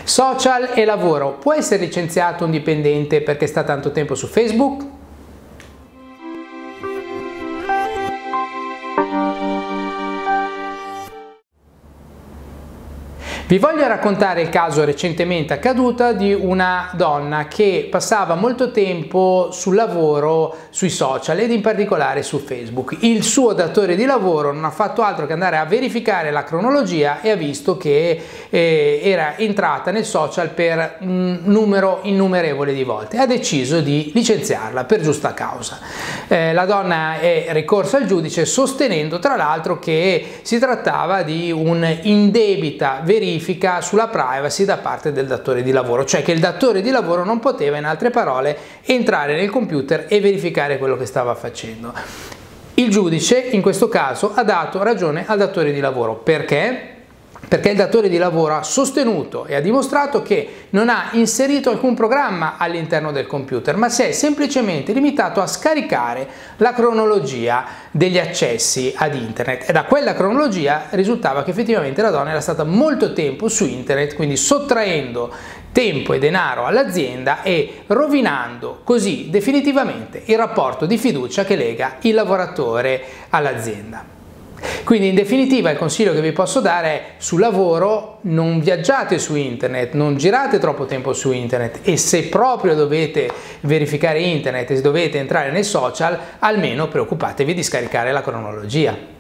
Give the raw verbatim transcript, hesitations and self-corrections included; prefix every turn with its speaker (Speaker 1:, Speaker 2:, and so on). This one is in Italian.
Speaker 1: Social e lavoro. Può essere licenziato un dipendente perché sta tanto tempo su Facebook? Vi voglio raccontare il caso recentemente accaduto di una donna che passava molto tempo sul lavoro sui social ed in particolare su Facebook. Il suo datore di lavoro non ha fatto altro che andare a verificare la cronologia e ha visto che eh, era entrata nel social per un numero innumerevole di volte. Ha deciso di licenziarla per giusta causa. Eh, la donna è ricorsa al giudice sostenendo tra l'altro che si trattava di un'indebita verifica sulla privacy da parte del datore di lavoro, cioè che il datore di lavoro non poteva, in altre parole, entrare nel computer e verificare quello che stava facendo. Il giudice in questo caso ha dato ragione al datore di lavoro. Perché? Perché il datore di lavoro ha sostenuto e ha dimostrato che non ha inserito alcun programma all'interno del computer, ma si è semplicemente limitato a scaricare la cronologia degli accessi ad internet, e da quella cronologia risultava che effettivamente la donna era stata molto tempo su internet, quindi sottraendo tempo e denaro all'azienda e rovinando così definitivamente il rapporto di fiducia che lega il lavoratore all'azienda. Quindi in definitiva il consiglio che vi posso dare è: sul lavoro non viaggiate su internet, non girate troppo tempo su internet, e se proprio dovete verificare internet e dovete entrare nei social, almeno preoccupatevi di scaricare la cronologia.